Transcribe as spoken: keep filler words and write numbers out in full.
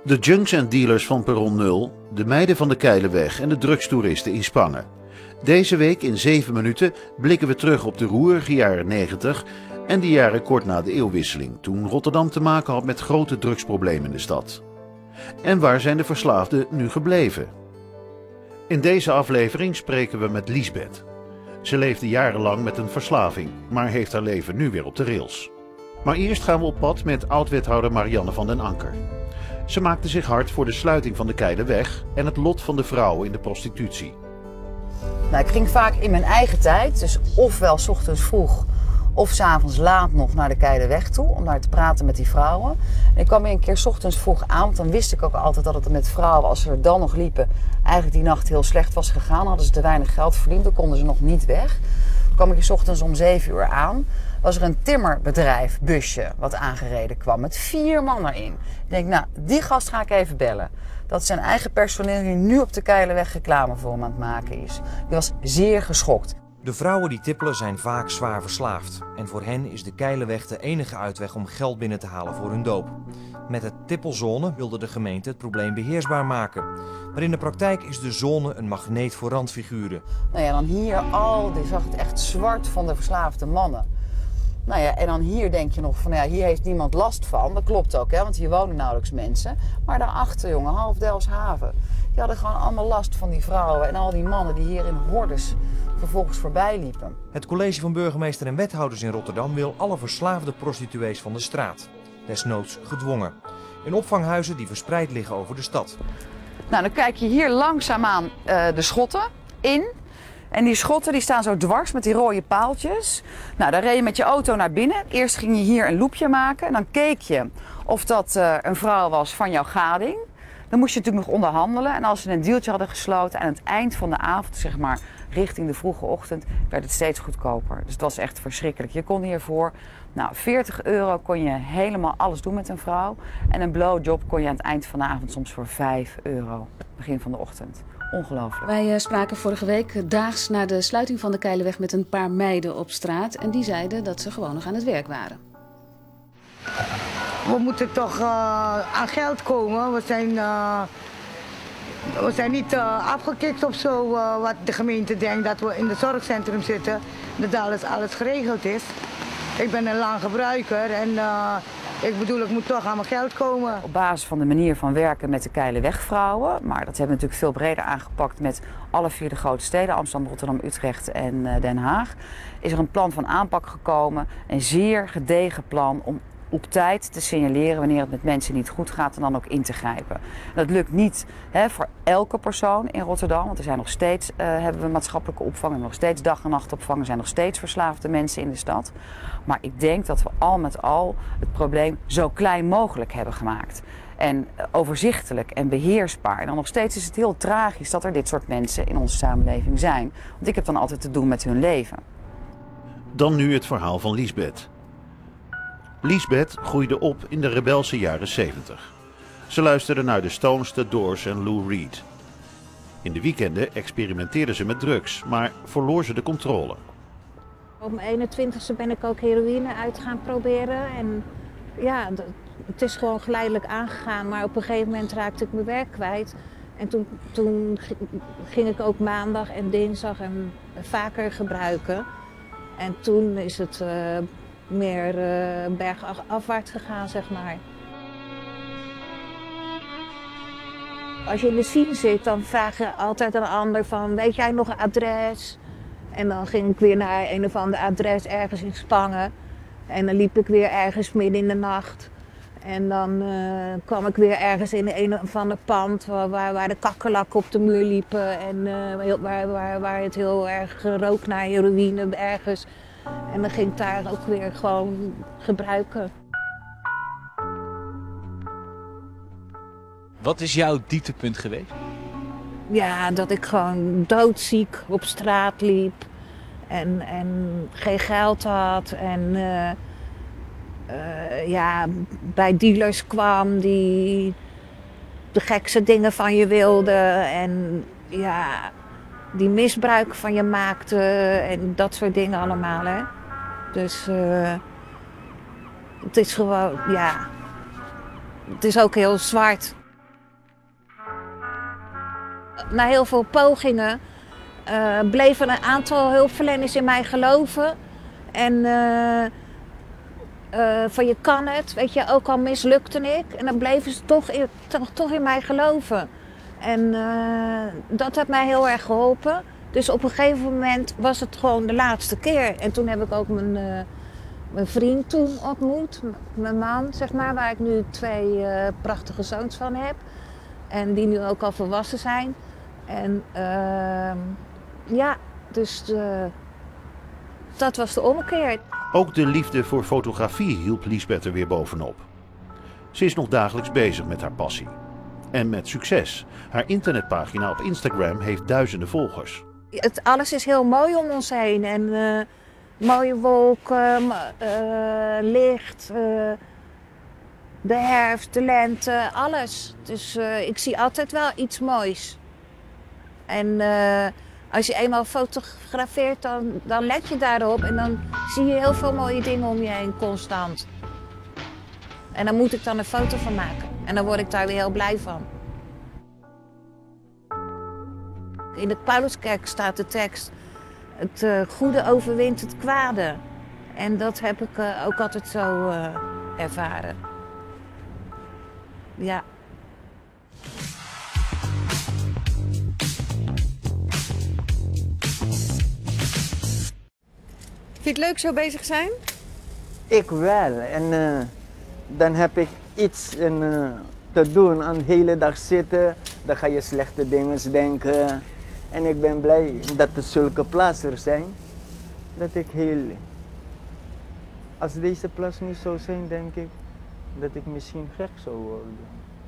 De junks en dealers van Perron nul, de meiden van de Keilenweg en de drugstoeristen in Spangen. Deze week in zeven minuten blikken we terug op de roerige jaren negentig en de jaren kort na de eeuwwisseling, toen Rotterdam te maken had met grote drugsproblemen in de stad. En waar zijn de verslaafden nu gebleven? In deze aflevering spreken we met Liesbeth. Ze leefde jarenlang met een verslaving, maar heeft haar leven nu weer op de rails. Maar eerst gaan we op pad met oud-wethouder Marianne van den Anker. Ze maakte zich hard voor de sluiting van de Keilenweg en het lot van de vrouwen in de prostitutie. Nou, ik ging vaak in mijn eigen tijd, dus ofwel 's ochtends vroeg of 's avonds laat nog naar de Keilenweg toe om daar te praten met die vrouwen. En ik kwam weer een keer 's ochtends vroeg aan, want dan wist ik ook altijd dat het met vrouwen, als ze er dan nog liepen, eigenlijk die nacht heel slecht was gegaan. Hadden ze te weinig geld verdiend, dan konden ze nog niet weg. Dan kwam ik 's ochtends om zeven uur aan. Was er een timmerbedrijf, busje, wat aangereden kwam met vier man erin. Ik denk, nou, die gast ga ik even bellen. Dat zijn eigen personeel hier nu op de Keilenweg reclame voor hem aan het maken is. Die was zeer geschokt. De vrouwen die tippelen zijn vaak zwaar verslaafd. En voor hen is de Keilenweg de enige uitweg om geld binnen te halen voor hun doop. Met het tippelzone wilde de gemeente het probleem beheersbaar maken. Maar in de praktijk is de zone een magneet voor randfiguren. Nou ja, dan hier al, je zag het echt zwart van de verslaafde mannen. Nou ja, en dan hier denk je nog van, ja, hier heeft niemand last van. Dat klopt ook, hè, want hier wonen nauwelijks mensen. Maar daarachter, jongen, half Delfshaven. Die hadden gewoon allemaal last van die vrouwen en al die mannen die hier in hordes vervolgens voorbij liepen. Het college van burgemeester en wethouders in Rotterdam wil alle verslaafde prostituees van de straat. Desnoods gedwongen. In opvanghuizen die verspreid liggen over de stad. Nou, dan kijk je hier langzaamaan uh, de schotten in. En die schotten die staan zo dwars met die rode paaltjes. Nou, dan reed je met je auto naar binnen. Eerst ging je hier een loopje maken. En dan keek je of dat uh, een vrouw was van jouw gading. Dan moest je natuurlijk nog onderhandelen. En als ze een dealtje hadden gesloten aan het eind van de avond, zeg maar richting de vroege ochtend, werd het steeds goedkoper. Dus het was echt verschrikkelijk. Je kon hiervoor, nou, veertig euro kon je helemaal alles doen met een vrouw. En een blowjob kon je aan het eind van de avond soms voor vijf euro. Begin van de ochtend. Ongelooflijk. Wij uh, spraken vorige week daags na de sluiting van de Keilenweg met een paar meiden op straat. En die zeiden dat ze gewoon nog aan het werk waren. We moeten toch uh, aan geld komen. We zijn, uh, we zijn niet uh, afgekikt of zo, uh, wat de gemeente denkt dat we in het zorgcentrum zitten. Dat alles, alles geregeld is. Ik ben een lang gebruiker en uh, ik bedoel, ik moet toch aan mijn geld komen. Op basis van de manier van werken met de Keilenwegvrouwen, maar dat hebben we natuurlijk veel breder aangepakt met alle vier de grote steden, Amsterdam, Rotterdam, Utrecht en uh, Den Haag, is er een plan van aanpak gekomen. Een zeer gedegen plan om op tijd te signaleren wanneer het met mensen niet goed gaat en dan ook in te grijpen. En dat lukt niet hè, voor elke persoon in Rotterdam, want er zijn nog steeds, uh, hebben we maatschappelijke opvang, en nog steeds dag- en nachtopvang, er zijn nog steeds verslaafde mensen in de stad. Maar ik denk dat we al met al het probleem zo klein mogelijk hebben gemaakt. En overzichtelijk en beheersbaar. En dan nog steeds is het heel tragisch dat er dit soort mensen in onze samenleving zijn. Want ik heb dan altijd te doen met hun leven. Dan nu het verhaal van Liesbeth. Liesbeth groeide op in de rebelse jaren zeventig. Ze luisterde naar de Stones, The Doors en Lou Reed. In de weekenden experimenteerde ze met drugs, maar verloor ze de controle. Op mijn eenentwintigste ben ik ook heroïne uit gaan proberen. En ja, het is gewoon geleidelijk aangegaan, maar op een gegeven moment raakte ik mijn werk kwijt. En toen, toen ging ik ook maandag en dinsdag en vaker gebruiken. En toen is het uh, meer uh, bergafwaarts gegaan, zeg maar. Als je in de file zit, dan vraag je altijd een ander van, weet jij nog een adres? En dan ging ik weer naar een of ander adres ergens in Spangen. En dan liep ik weer ergens midden in de nacht. En dan uh, kwam ik weer ergens in een of ander pand waar, waar de kakkerlakken op de muur liepen. En uh, waar, waar, waar het heel erg rook naar heroïne ergens. En dan ging ik daar ook weer gewoon gebruiken. Wat is jouw dieptepunt geweest? Ja, dat ik gewoon doodziek op straat liep. En, en geen geld had. En uh, uh, ja, bij dealers kwam die de gekste dingen van je wilden. En ja, die misbruik van je maakte. En dat soort dingen allemaal, hè. Dus uh, het is gewoon, ja, het is ook heel zwart. Na heel veel pogingen uh, bleven een aantal hulpverleners in mij geloven. En uh, uh, van je kan het, weet je, ook al mislukte ik. En dan bleven ze toch in, toch, toch in mij geloven. En uh, dat heeft mij heel erg geholpen. Dus op een gegeven moment was het gewoon de laatste keer. En toen heb ik ook mijn, uh, mijn vriend toen ontmoet, mijn man, zeg maar, waar ik nu twee uh, prachtige zoons van heb. En die nu ook al volwassen zijn. En uh, ja, dus uh, dat was de ommekeer. Ook de liefde voor fotografie hielp Liesbeth er weer bovenop. Ze is nog dagelijks bezig met haar passie. En met succes. Haar internetpagina op Instagram heeft duizenden volgers. Het, alles is heel mooi om ons heen. En uh, mooie wolken, uh, licht, uh, de herfst, de lente, alles. Dus uh, ik zie altijd wel iets moois. En uh, als je eenmaal fotografeert, dan, dan let je daarop. En dan zie je heel veel mooie dingen om je heen, constant. En dan moet ik dan een foto van maken. En dan word ik daar weer heel blij van. In de Pauluskerk staat de tekst: het uh, goede overwint het kwade. En dat heb ik uh, ook altijd zo uh, ervaren. Ja. Vind je het leuk zo bezig zijn? Ik wel. En uh, dan heb ik iets in, uh, te doen. Aan de hele dag zitten, dan ga je slechte dingen denken. En ik ben blij dat er zulke plaatsen zijn. Dat ik heel... Als deze plaats niet zou zijn, denk ik dat ik misschien gek zou worden.